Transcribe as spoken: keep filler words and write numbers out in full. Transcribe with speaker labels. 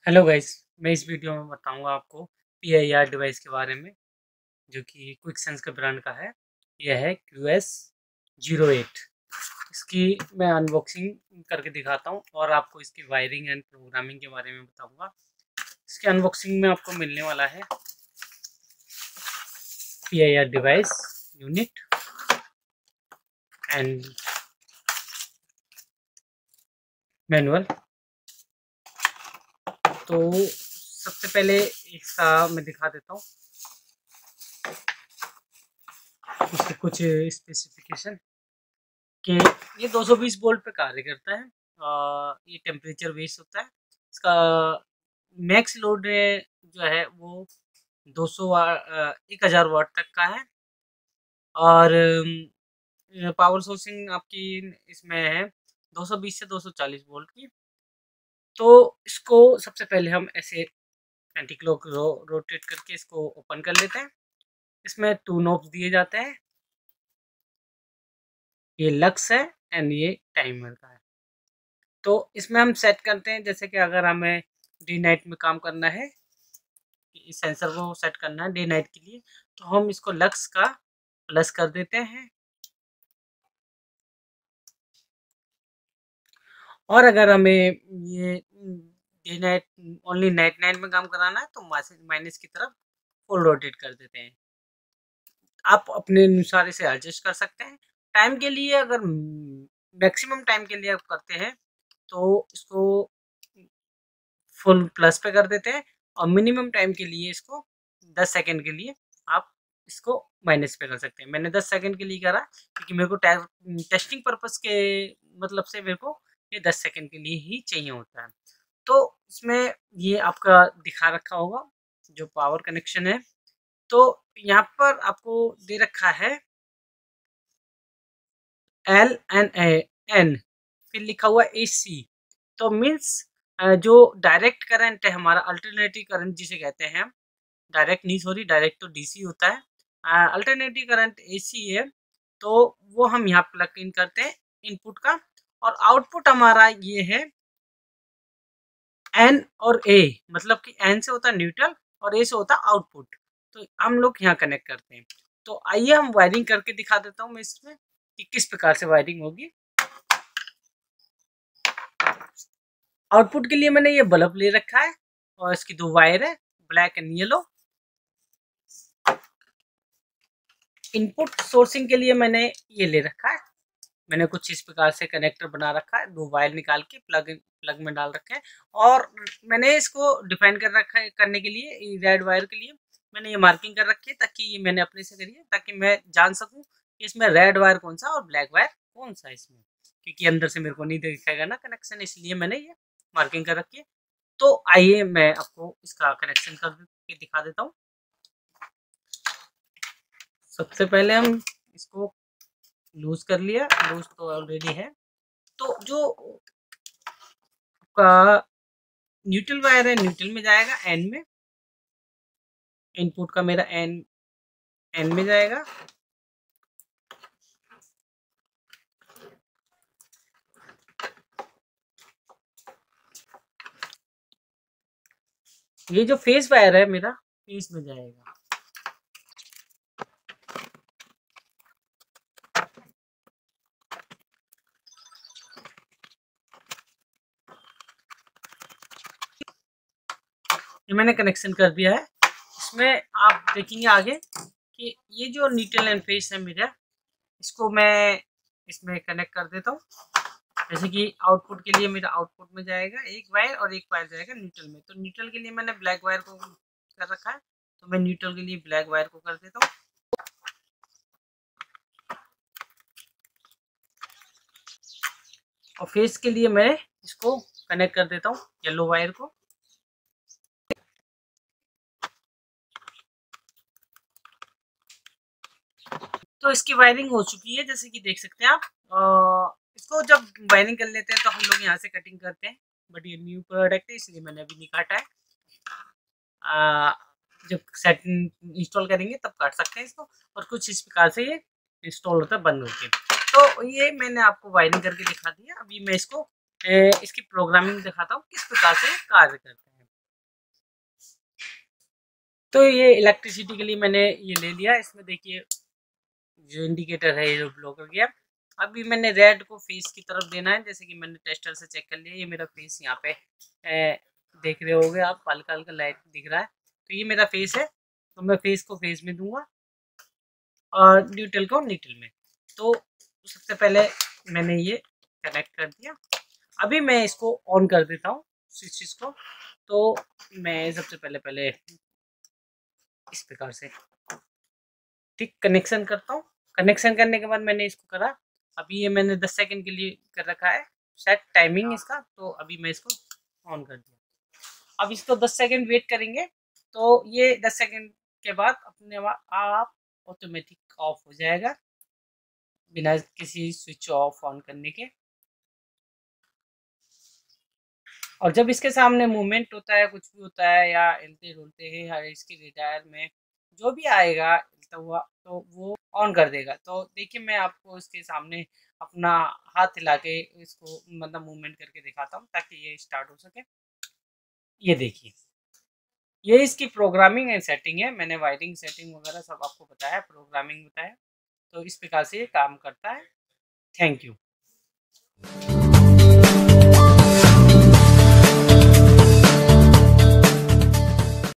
Speaker 1: Hello guys. मैं इस video में बताऊंगा आपको पी आई आर डिवाइस के बारे में, जो कि क्विकसेंस के ब्रांड का है। यह है क्यू एस जीरो एट। इसकी मैं अनबॉक्सिंग करके दिखाता हूं और आपको इसकी वायरिंग एंड प्रोग्रामिंग के बारे में बताऊंगा। इसके अनबॉक्सिंग में आपको मिलने वाला है P I R device unit and manual. तो सबसे पहले इसका मैं दिखा देता हूँ इसके कुछ स्पेसिफिकेशन कि ये दो सौ बीस वोल्ट पे कार्य करता है। आ, ये टेम्परेचर बेस्ड होता है। इसका मैक्स लोड जो है वो दो सौ वाट एक हज़ार वाट तक का है। और पावर सोर्सिंग आपकी इसमें है दो सौ बीस से दो सौ चालीस वोल्ट की। तो इसको सबसे पहले हम ऐसे एंटी क्लॉक रो, रोटेट करके इसको ओपन कर लेते हैं। इसमें टू नॉब्स दिए जाते हैं, ये लक्स है एंड ये टाइमर का है। तो इसमें हम सेट करते हैं, जैसे कि अगर हमें डे नाइट में काम करना है, इस सेंसर को सेट करना है डे नाइट के लिए, तो हम इसको लक्स का प्लस कर देते हैं। और अगर हमें ये day night only night night में काम कराना है तो माइनस की तरफ फुल रोटेट कर देते हैं। आप अपने अनुसार इसे एडजस्ट कर सकते हैं। टाइम के लिए अगर मैक्सिमम टाइम के लिए आप करते हैं तो इसको फुल प्लस पे कर देते हैं, और मिनिमम टाइम के लिए इसको दस सेकंड के लिए आप इसको माइनस पे कर सकते हैं। मैंने दस सेकंड के लिए करा क्योंकि मेरे को टेस्टिंग पर्पस के मतलब से मेरे को ये दस सेकंड के लिए ही चाहिए होता है। तो इसमें ये आपका दिखा रखा होगा जो पावर कनेक्शन है। तो यहाँ पर आपको दे रखा है एल एन एन, फिर लिखा हुआ ए सी। तो मीन्स जो डायरेक्ट करंट है हमारा, अल्टरनेटिव करंट जिसे कहते हैं, डायरेक्ट नहीं, सॉरी, डायरेक्ट तो डी सी होता है, अल्टरनेटिव करंट ए सी है। तो वो हम यहाँ प्लग इन करते हैं इनपुट का, और आउटपुट हमारा ये है एन और ए, मतलब कि एन से होता है न्यूट्रल और ए से होता है आउटपुट। तो हम लोग यहाँ कनेक्ट करते हैं। तो आइए हम वायरिंग करके दिखा देता हूँ मैं इसमें कि किस प्रकार से वायरिंग होगी। आउटपुट के लिए मैंने ये बल्ब ले रखा है और इसकी दो वायर है, black and yellow. Input sourcing के लिए मैंने ये ले रखा है। मैंने कुछ इस प्रकार से कनेक्टर बना रखा है, दो वायर निकाल के प्लग प्लग में डाल रखे हैं। और मैंने इसको डिफाइन कर रखा है करने के लिए, रेड वायर के लिए मैंने ये मार्किंग कर रखी है, ताकि ये मैंने अपने से करी है ताकि मैं जान सकूं कि इसमें रेड वायर कौन सा और ब्लैक वायर कौन सा है इसमें, क्योंकि अंदर से मेरे को नहीं दिखेगा ना कनेक्शन, इसलिए मैंने ये मार्किंग कर रखी है। तो आइए मैं आपको इसका कनेक्शन करके दिखा देता हूँ। सबसे पहले हम इसको लूज कर लिया, लूज तो ऑलरेडी है। तो जो का न्यूट्रल वायर है, न्यूट्रल में जाएगा एन में, इनपुट का मेरा एन एन में जाएगा। ये जो फेस वायर है मेरा फेस में जाएगा। ये मैंने कनेक्शन कर दिया है। इसमें आप देखेंगे आगे कि ये जो न्यूट्रल एंड फेस है मेरा, इसको मैं इसमें कनेक्ट कर देता हूँ। जैसे कि आउटपुट के लिए मेरा आउटपुट में जाएगा एक वायर और एक वायर जाएगा न्यूट्रल में। तो न्यूट्रल के लिए मैंने ब्लैक वायर को कर रखा है, तो मैं न्यूट्रल के लिए ब्लैक वायर को कर देता हूँ। और फेस के लिए मैं इसको कनेक्ट कर देता हूँ येलो वायर को। तो इसकी वायरिंग हो चुकी है, जैसे कि देख सकते हैं आप। आ, इसको जब वायरिंग कर लेते हैं तो हम लोग यहाँ से कटिंग करते हैं, बट ये न्यू प्रोडक्ट है इसलिए मैंने अभी नहीं काटा है। आ, जब सेट इंस्टॉल करेंगे तब काट सकते हैं इसको। और कुछ इस प्रकार से ये इंस्टॉल होता है बंद होके। तो ये मैंने आपको वायरिंग करके दिखा दिया। अभी मैं इसको ए, इसकी प्रोग्रामिंग दिखाता हूँ किस प्रकार से कार्य करता है। तो ये इलेक्ट्रिसिटी के लिए मैंने ये ले लिया। इसमें देखिए जो इंडिकेटर है ये जो ब्लो कर गया। अभी मैंने रेड को फेस की तरफ देना है, जैसे कि मैंने टेस्टर से चेक कर लिया। ये मेरा फेस यहाँ पे ए, देख रहे होगे आप, हल्का हल्का लाइट दिख रहा है, तो ये मेरा फेस है। तो मैं फेस को फेस में दूंगा और न्यूट्रल को न्यूट्रल में। तो सबसे पहले मैंने ये कनेक्ट कर दिया। अभी मैं इसको ऑन कर देता हूँ स्विच को। तो मैं सबसे पहले पहले इस प्रकार से ठीक कनेक्शन करता हूँ। कनेक्शन करने के बाद मैंने इसको करा। अभी ये मैंने दस सेकंड के लिए कर रखा है सेट टाइमिंग इसका। तो अभी मैं इसको ऑन कर दिया। अब इसको दस सेकंड वेट करेंगे। तो ये दस सेकंड के बाद अपने आप ऑटोमेटिक ऑफ हो जाएगा बिना किसी स्विच ऑफ ऑन करने के। और जब इसके सामने मूवमेंट होता है, कुछ भी होता है या हिलते डुलते हैं या इसके रिटायर में जो भी आएगा हिलता हुआ, तो वो ऑन कर देगा। तो देखिए मैं आपको इसके सामने अपना हाथ हिला के इसको मतलब मूवमेंट करके दिखाता हूँ ताकि ये स्टार्ट हो सके। ये देखिए ये इसकी प्रोग्रामिंग एंड सेटिंग है। मैंने वायरिंग सेटिंग वगैरह सब आपको बताया, प्रोग्रामिंग बताया। तो इस प्रकार से ये काम करता है। Thank you.